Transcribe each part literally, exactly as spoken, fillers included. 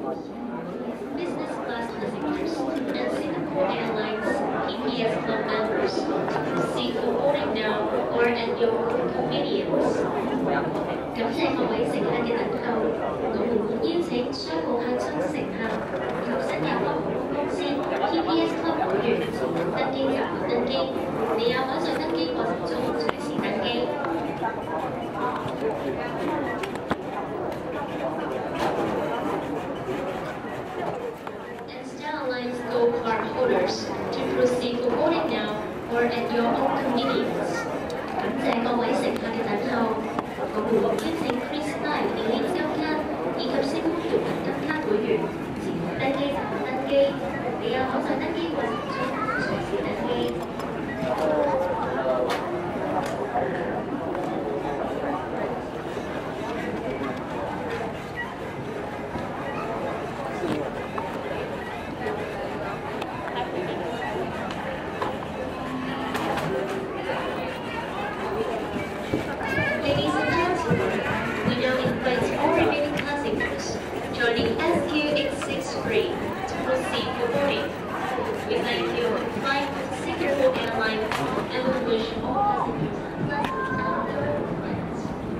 Business class passengers and Singapore Airlines P P S Club members proceed for boarding now or at your own convenience. 感謝各位乘客嘅等候，我們現邀請商務客艙乘客及新加坡航空公司 P P S Club 會員登機閘門登機，你也可在登機過程中隨時登機。And Star Alliance Gold Card holders to proceed for boarding now or at your own convenience. 感謝各位乘客嘅等候。 我們邀請 Crystal Elite 金卡以及星空搖銀金卡會員前往登機站登機，你也可在登機過程中隨時登機。Joining S Q X sixty-three to proceed for boarding. We thank you for flying with Singapore Airlines and we wish all passengers a pleasant and enjoyable flight.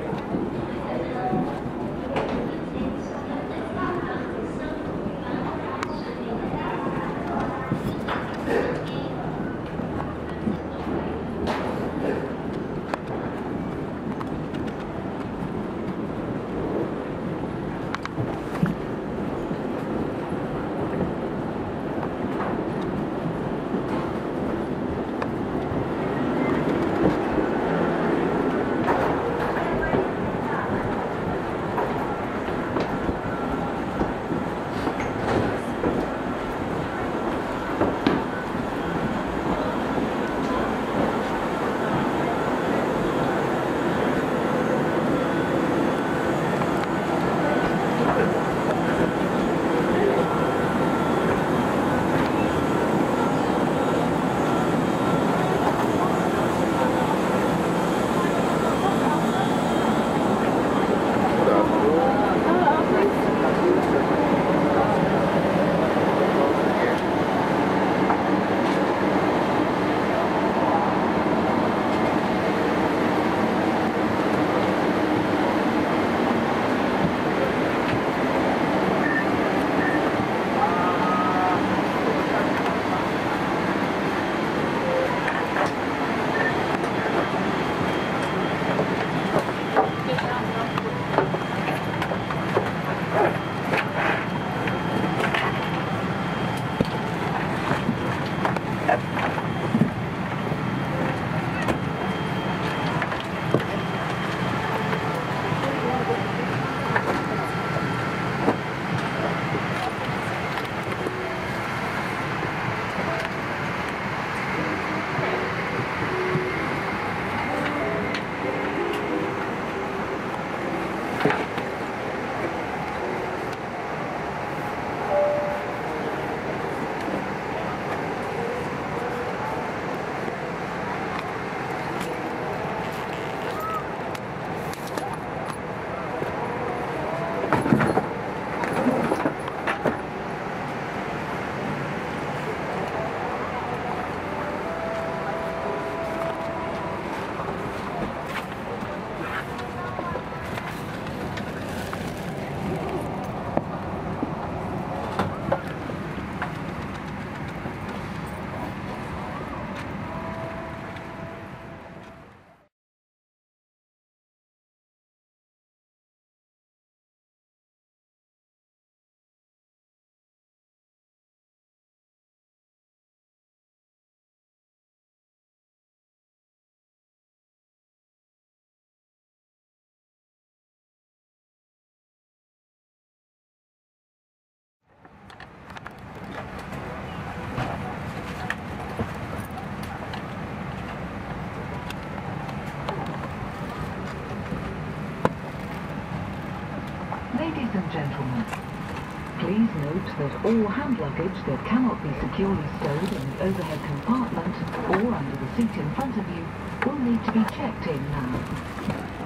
Ladies and gentlemen, please note that all hand luggage that cannot be securely stowed in the overhead compartment or under the seat in front of you will need to be checked in now.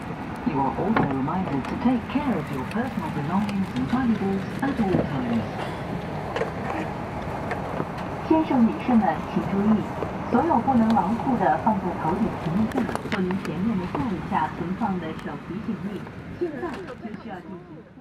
You are also reminded to take care of your personal belongings and valuables at all times. 先生、女士们，请注意，所有不能牢固地放在头顶屏幕上或您前面的座位下存放的手提行李，现在就需要进行。